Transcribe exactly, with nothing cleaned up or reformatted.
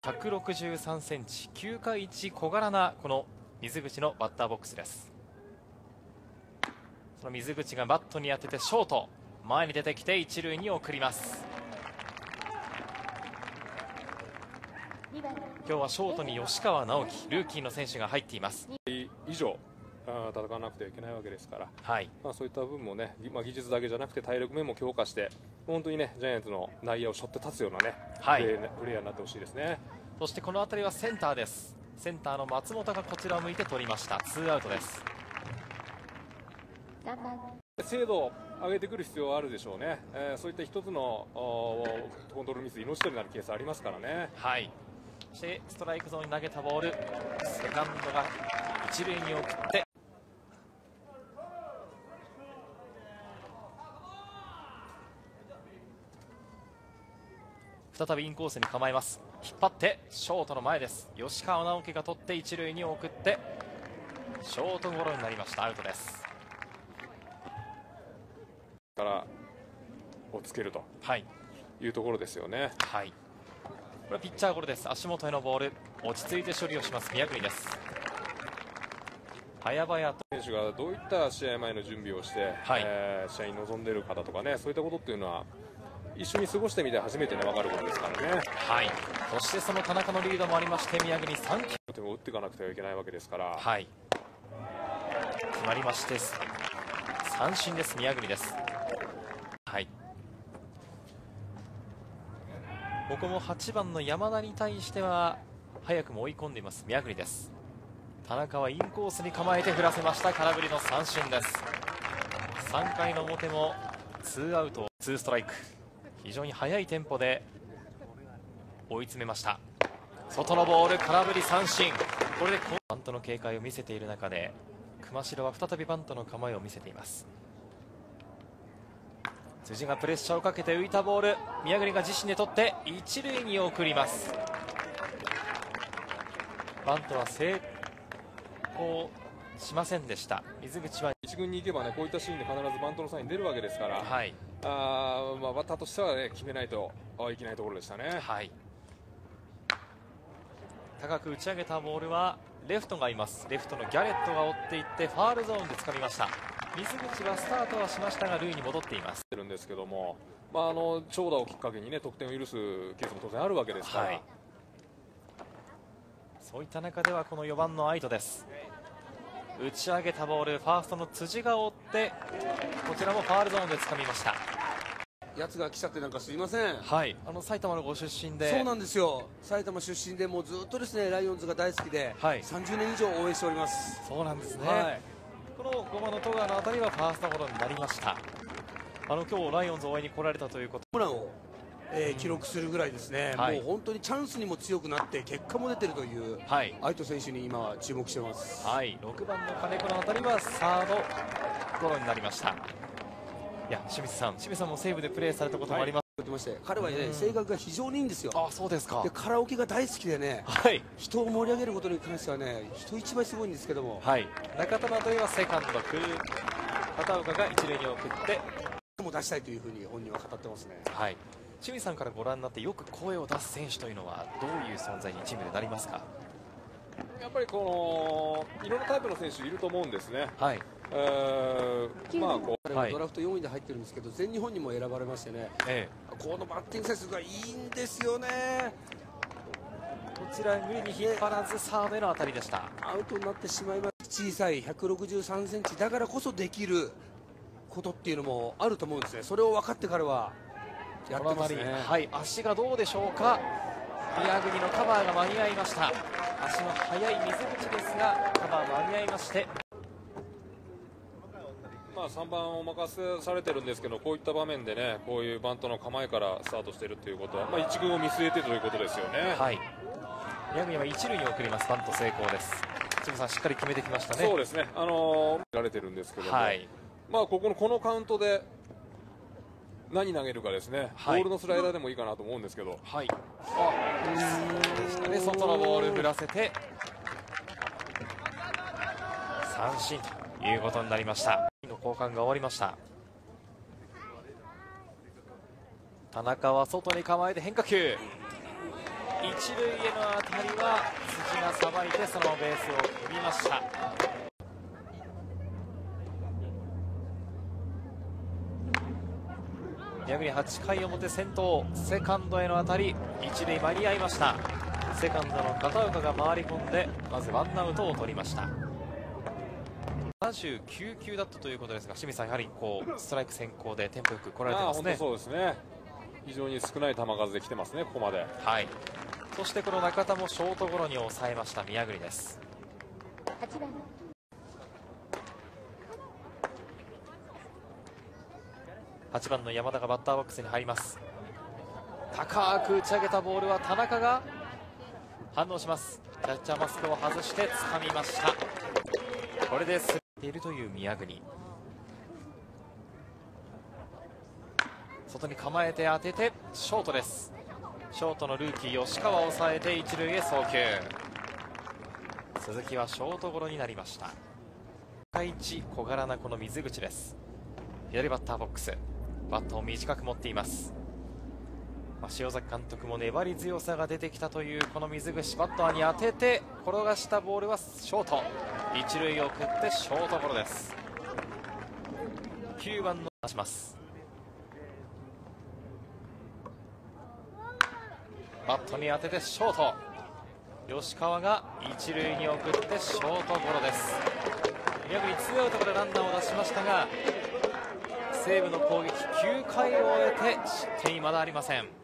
ひゃくろくじゅうさんセンチ、球界一小柄なこの水口のバッターボックスです。その水口がバットに当ててショート、前に出てきて一塁に送ります。今日はショートに吉川直樹、ルーキーの選手が入っています。 以上戦わなくてはいけないわけですから、 はい、 まあ、そういった部分もね、まあ、技術だけじゃなくて体力面も強化して本当にねジャイアンツの内野を背負って立つようなね、はい、プレー、プレーヤーになってほしいですね。 そしてこの辺りはセンターです。センターの松本がこちらを向いて取りました。ツーアウトです。 精度を上げてくる必要はあるでしょうね、えー、そういった一つのコントロールミス、命取りになるケースありますからね。 はい、そしてストライクゾーンに投げたボール、セカンドが一塁に送って再びインコースに構えます。引っ張ってショートの前です。吉川直樹が取って一塁に送ってショートゴロになりました。アウトです。 からをつけるというところですよね。 はい、これはピッチャーゴロです。足元へのボール、落ち着いて処理をします宮國です。早々と選手がどういった試合前の準備をして、はい、えー、試合に臨んでいるかだとかね、そういったことっていうのは一緒に過ごしてみて初めて、ね、分かることですからね。 はい、そしてその田中のリードもありまして宮國さん球でも打っていかなくてはいけないわけですから、 はい、決まりまして三振です。宮國です。はい、ここもはちばんの山田に対しては早くも追い込んでいます宮國です。田中はインコースに構えて振らせました。空振りの三振です。さんかいの表もツーアウトツーストライク、非常に速いテンポで追い詰めました。外のボール、空振り三振。これでバントの警戒を見せている中で熊代は再びバントの構えを見せています。辻がプレッシャーをかけて浮いたボール、宮國が自身で取って一塁に送ります。バントは成功しませんでした。水口は一軍に行けばね、こういったシーンで必ずバントのサイン出るわけですから、 はい、 あまあ、バッターとしては、ね、決めないといけないところでしたね。 はい、高く打ち上げたボールはレフトがいます。レフトのギャレットが追っていってファールゾーンで掴みました。水口はスタートはしましたが塁に戻っています。 るんですけども、まあ、あの長打をきっかけに、ね、得点を許すケースも当然あるわけですから、はい、 そういった中ではこのよばんの愛斗です。打ち上げたボール、ファーストの辻が追ってこちらもファールゾーンで掴みました。 やつが来ちゃってなんかすいません。 はい、あの埼玉のご出身で。 そうなんですよ、埼玉出身でもうずっとですねライオンズが大好きで、はい、さんじゅうねん以上応援しております。 そうなんですね、 はい、 このごばんの戸川のあたりはファーストゴロになりました。あの今日ライオンズ応援に来られたということ、 ホームランを、えー、記録するぐらいですね、はい、もう本当にチャンスにも強くなって結果も出てるという、はい、愛斗選手に今は注目してます。 はい、ろくばんの金子のあたりはサードゴロになりました。いや清水さん、清水さんも西武でプレーされたこともあります。 はい、まして彼はね、性格が非常にいいんですよ。 あ、そうですか。 でカラオケが大好きでね、はい、人を盛り上げることに関してはね人一倍すごいんですけども、 はい、中田のあたりはセカンドクル片岡が一塁に送っても出したいというふうに本人は語ってますね。 はい、清水さんからご覧になってよく声を出す選手というのはどういう存在にチームでなりますか？ やっぱりこのいろんなタイプの選手いると思うんですね。 はい、 えーまあ、こう彼はドラフトよんいで入ってるんですけど、全日本にも選ばれましてね、ええ、このバッティングセンスがいいんですよね。 こちら無理に引っ張らずサードへの当たりでした。 アウトになってしまいます。小さいひゃくろくじゅうさんセンチだからこそできることっていうのもあると思うんですね。それを分かってからはやってますね。 はい、足がどうでしょうか。宮國のカバーが間に合いました。足の速い水口ですがカバー間に合いまして、 まあ、さんばんを任せされてるんですけど、こういった場面でねこういうバントの構えからスタートしているということは、まあ、一軍を見据えてということですよね。 はい、宮國は一塁に送ります。バント成功です。清水さん、しっかり決めてきましたね。 そうですね、あのー、られてるんですけども、はい、まあここのこのカウントで何投げるかですね、はい、ボールのスライダーでもいいかなと思うんですけど、はい、あで外のボール振らせて三振ということになりました。の交換が終わりました。田中は外に構えて変化球、 一塁への当たりは辻がさばいてそのままベースを踏みました。宮國はちかい表先頭、セカンドへの当たり、一塁間に合いました。セカンドの片岡が回り込んでまずワンアウトを取りました。ななじゅうきゅうきゅうだったということですが、清水さん、やはりこうストライク先行でテンポよく来られてますね。 そうですね、非常に少ない球数で来てますね、ここまで。 はい、そしてこの中田もショートゴロに抑えました宮國です。はちばんはちばんの山田がバッターボックスに入ります。高く打ち上げたボールは田中が反応します。キャッチャーマスクを外して掴みました。これで滑っているという宮國。外に構えて当ててショートです。ショートのルーキー吉川を抑えて一塁へ送球。鈴木はショートゴロになりました。世界一小柄なこの水口です。左バッターボックス、バットを短く持っています。まあ、塩崎監督も粘り強さが出てきたというこの水口、バットに当てて転がしたボールはショート、一塁を送ってショートゴロです。きゅうばんの出します。バットに当ててショート、吉川が一塁に送ってショートゴロです。宮國ツーアウトからランナーを出しましたが、西武の攻撃きゅうかいを終えて失点まだありません。